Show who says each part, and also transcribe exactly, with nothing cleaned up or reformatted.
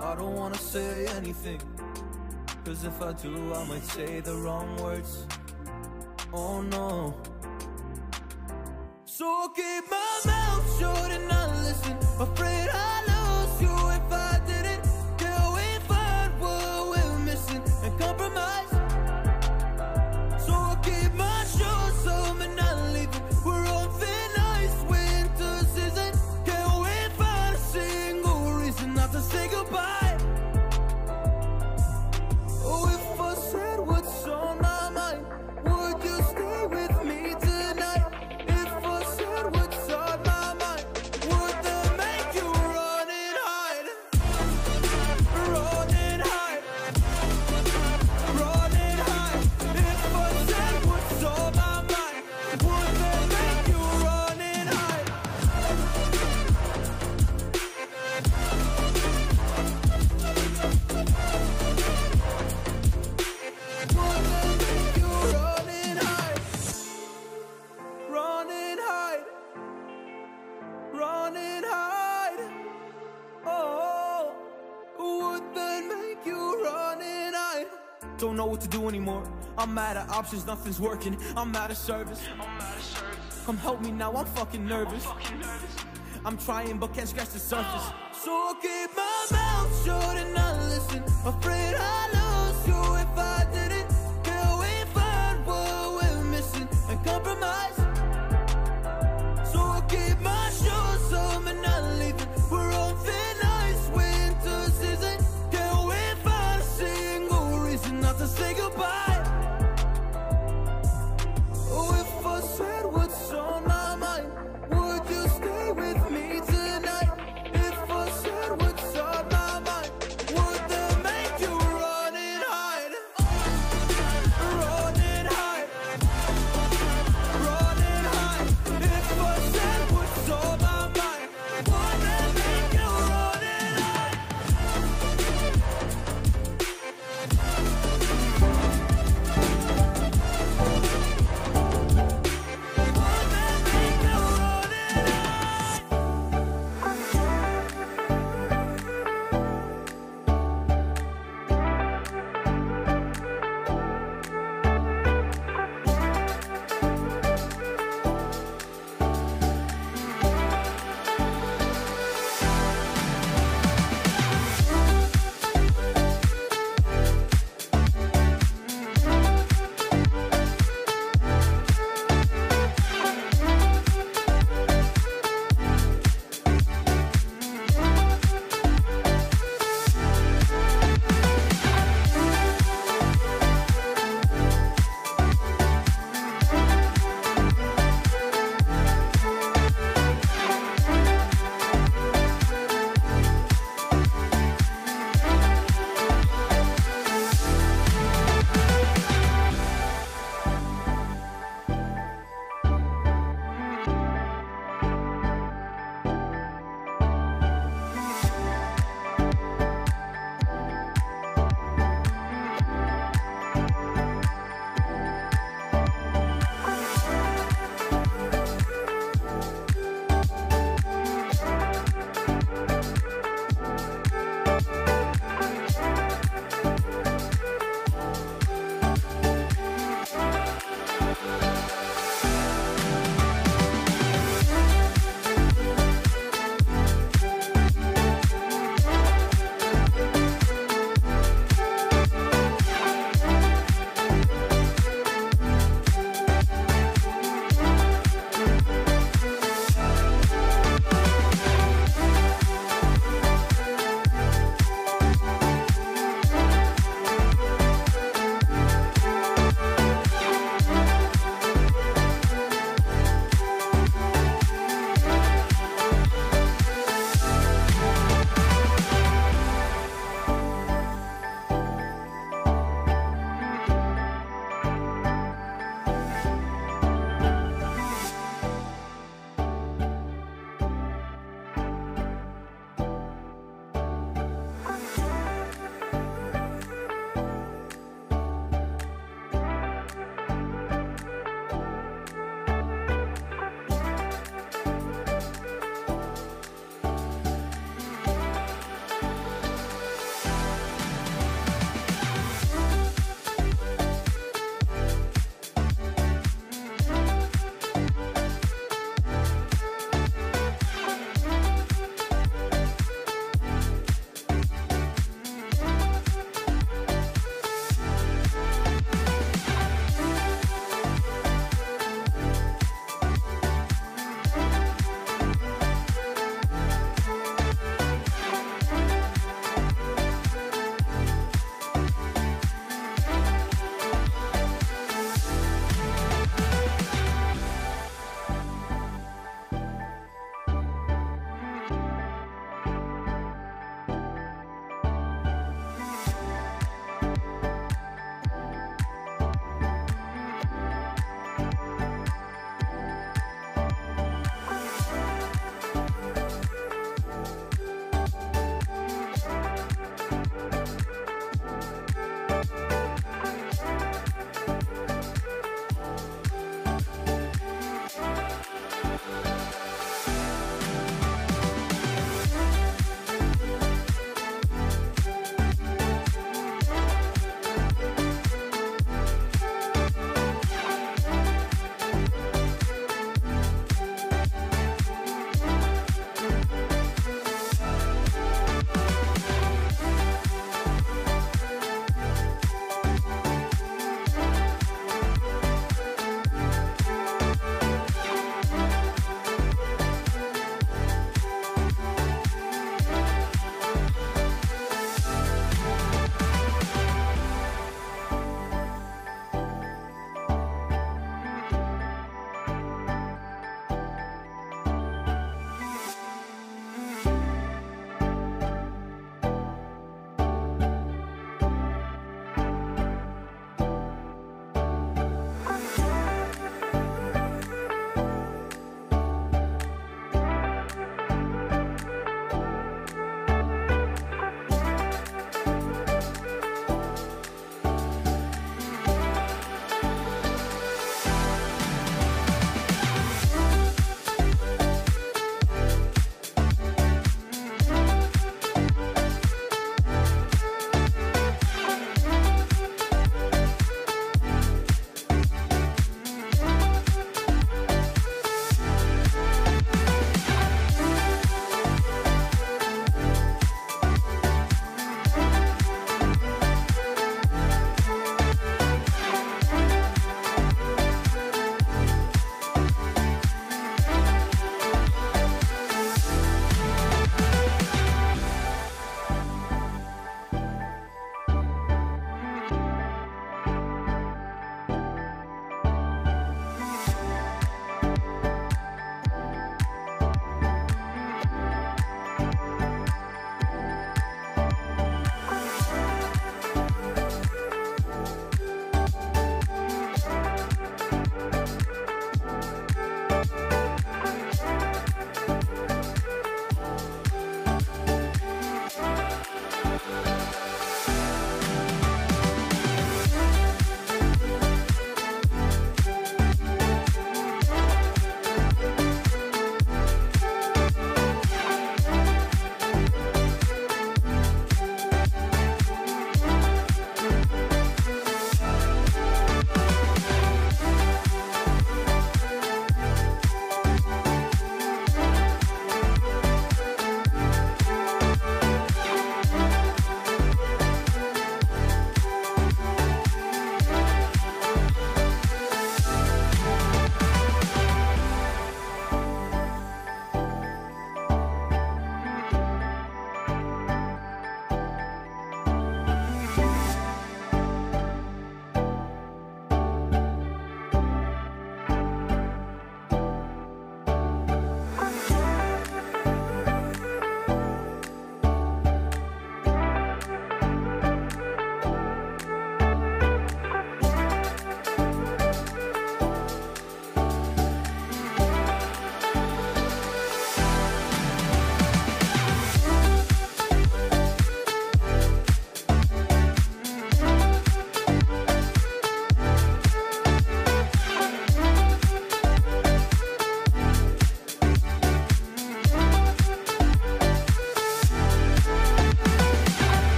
Speaker 1: I don't wanna say anything, cause if I do, I might say the wrong words. Oh no. So I'll keep my mouth shut and not listen. Afraid I'd lose you if I didn't. Till we find what we're missing and compromise. So I'll keep my shoes on and not leaving. We're on thin ice, winter season. Till we find a single reason not to say goodbye. Oh, if I said what's on my mind, would you stay with me tonight? If I said what's on my mind, would that make you run and hide? Run and hide. Run and hide. If I said what's on my mind, would that make you run and hide? Would that make you run and hide? Run and hide. Run and hide. Oh, would that make you run and hide? Don't know what to do anymore. I'm out of options, nothing's working. I'm out of service. Come help me now, I'm fucking nervous. I'm trying but can't scratch the surface. So I'll keep my mouth shut and not listen. Afraid I lose